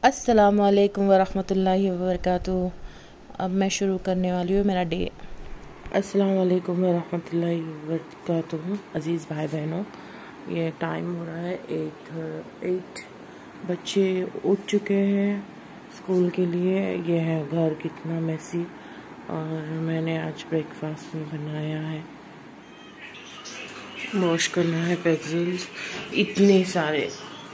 अस्सलामुअलैकुम वरहमतुल्लाहि वबरकातुहू। अब मैं शुरू करने वाली हूँ मेरा डे। अस्सलामुअलैकुम वरहमतुल्लाहि वबरकातुहू। अज़ीज़ भाई बहनों, ये टाइम हो रहा है 8। बच्चे उठ चुके हैं स्कूल के लिए। ये है घर कितना मैसी। और मैंने आज ब्रेकफास्ट में बनाया है, वॉश करना है पेंसिल्स, इतने सारे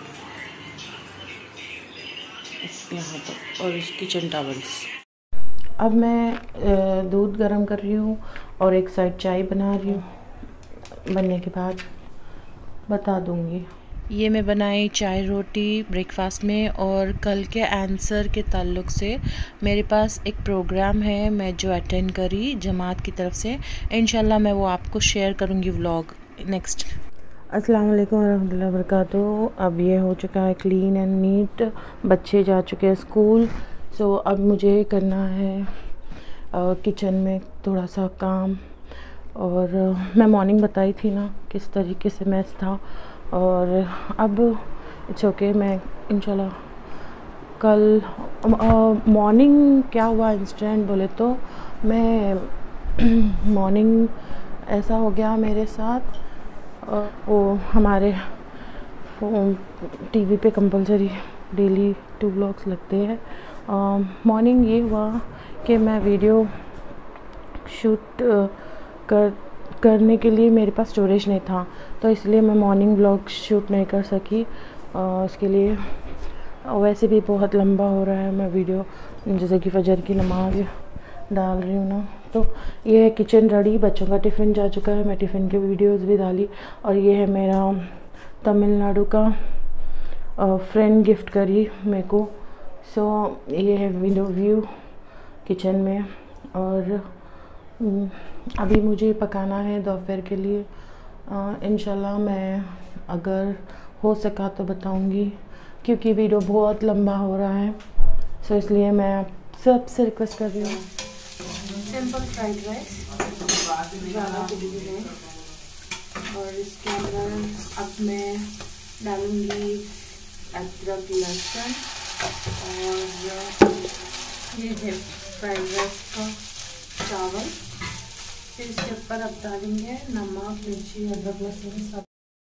यहाँ पर, और किचन टॉवल्स। अब मैं दूध गर्म कर रही हूँ और एक साइड चाय बना रही हूँ। बनने के बाद बता दूँगी। ये मैं बनाई चाय रोटी ब्रेकफास्ट में। और कल के आंसर के ताल्लुक़ से मेरे पास एक प्रोग्राम है मैं जो अटेंड करी जमात की तरफ से। इंशाल्लाह मैं वो आपको शेयर करूँगी व्लॉग नेक्स्ट। अस्सलाम वालेकुम वरहमतुल्लाहि वबरकातुहू। अब ये हो चुका है क्लीन एंड नीट, बच्चे जा चुके हैं स्कूल। सो अब मुझे करना है किचन में थोड़ा सा काम। और मैं मॉर्निंग बताई थी ना किस तरीके से मैस था। और अब इट्स ओके, मैं इंशाल्लाह कल मॉर्निंग क्या हुआ इंसिडेंट बोले तो मैं मॉर्निंग ऐसा हो गया मेरे साथ। वो हमारे टीवी पे कंपलसरी डेली 2 व्लॉग्स लगते हैं। मॉर्निंग ये हुआ कि मैं वीडियो शूट करने के लिए मेरे पास स्टोरेज नहीं था, तो इसलिए मैं मॉर्निंग व्लॉग शूट नहीं कर सकी। उसके लिए वैसे भी बहुत लंबा हो रहा है, मैं वीडियो जैसे कि फजर की नमाज डाल रही हूँ ना। तो ये है किचन रेडी, बच्चों का टिफ़िन जा चुका है, मैं टिफ़िन की वीडियोस भी डाली। और ये है मेरा तमिलनाडु का फ्रेंड गिफ्ट करी मेरे को। सो ये है विंडो व्यू किचन में। और अभी मुझे पकाना है दोपहर के लिए। इंशाल्लाह मैं अगर हो सका तो बताऊंगी, क्योंकि वीडियो बहुत लंबा हो रहा है। सो इसलिए मैं आप सबसे रिक्वेस्ट कर रही हूँ सिंपल फ्राइड राइस ज़्यादा के लिए है। और इसके अंदर अब मैं डालूँगी अदरक लहसुन। और ये है फ्राइड राइस का चावल। फिर इसके ऊपर अब डालेंगे नमक, मिर्ची, अदरक, लहसुन सब।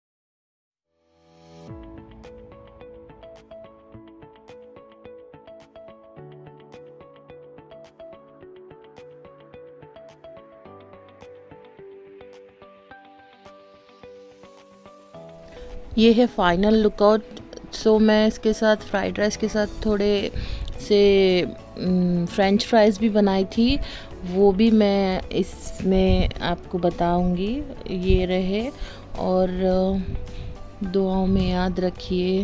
ये है फाइनल लुकआउट। सो मैं इसके साथ फ्राइड राइस के साथ थोड़े से फ्रेंच फ्राइज़ भी बनाई थी, वो भी मैं इसमें आपको बताऊंगी। ये रहे, और दुआओं में याद रखिए।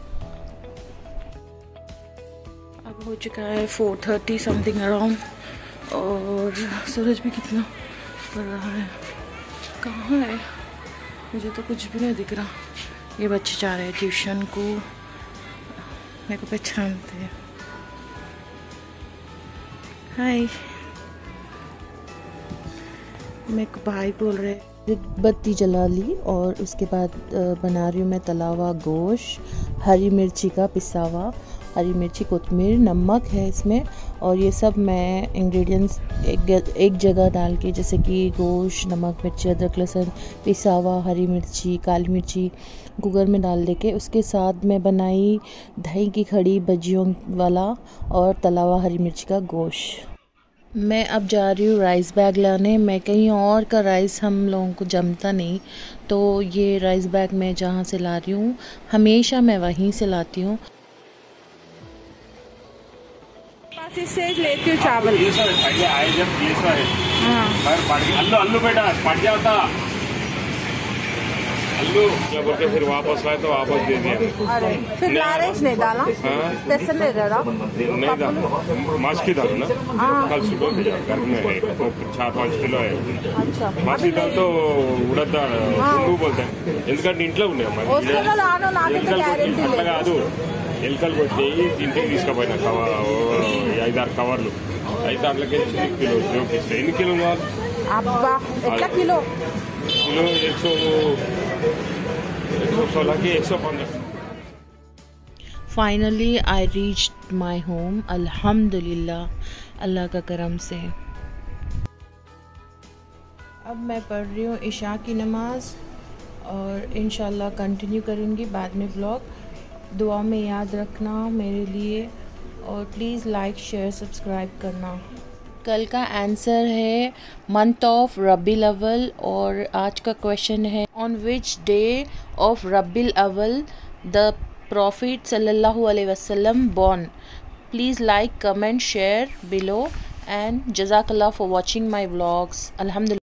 अब हो चुका है 4:30 समथिंग अराउंड, और सूरज भी कितना पड़ रहा है। कहाँ है, मुझे तो कुछ भी नहीं दिख रहा। ये बच्चे जा रहे हैं ट्यूशन को, मेरे को पहचानते हैं। हाय, मेरे को भाई बोल रहे हैं। बत्ती जला ली और उसके बाद बना रही हूँ मैं तला हुआ गोश्त, हरी मिर्ची का पिसा हुआ, हरी मिर्ची, कोतमीर, नमक है इसमें। और ये सब मैं इंग्रेडिएंट्स एक जगह डाल के, जैसे कि गोश्त, नमक, मिर्ची, अदरक, लहसुन, पिसा हुआ, हरी मिर्ची, काली मिर्ची, कुकर में डाल दे के उसके साथ मैं बनाई दही की खड़ी भजियों वाला और तला हुआ हरी मिर्ची का गोश्त। मैं अब जा रही हूँ राइस बैग लाने। मैं कहीं और का राइस हम लोगों को जमता नहीं, तो ये राइस बैग मैं जहाँ से ला रही हूँ हमेशा मैं वहीं से लाती हूँ। इससे लेती हूँ चावल। अल्लू क्या बोलते फिर वापस लाए तो वापस दे दिया। अरे फिर लारेज नहीं डाला, कैसे ले रहा नहीं डाला, माछ की दाल ना। कल सुबह भेजा, घर में है 4-5 किलो है। अच्छा, माछ की दाल तो उड़द दाल बोलते हैं, ఎందుకంటే ఇంట్లో ఉన్నాయి అట్లా కాదు, ఎలుకలు కొట్టి ఇంటికి తీసుకుపోయినా 5-6 కవర్లు అయితే అట్లకే కిలో జోకిస్తే ఎన్ని కిలోలు కావాలి? అబ్బా ఎట్లా కిలో? కిలో 116 की 115। Finally I reached my home, अल्हम्दुलिल्लाह, अल्लाह का करम से। अब मैं पढ़ रही हूँ इशा की नमाज़ और इंशाल्लाह कंटिन्यू करूँगी बाद में व्लॉग। दुआ में याद रखना मेरे लिए और प्लीज़ लाइक शेयर सब्सक्राइब करना। कल का आंसर है मंथ ऑफ रबील अव्वल और आज का क्वेश्चन है on which day of Rabiul Awwal the prophet सल्लल्लाहु अलैहि वसल्लम born। Please like comment share below and जज़ाकल्लाह फॉर वॉचिंग माई व्लॉग्स। अल्हम्दुलिल्लाह।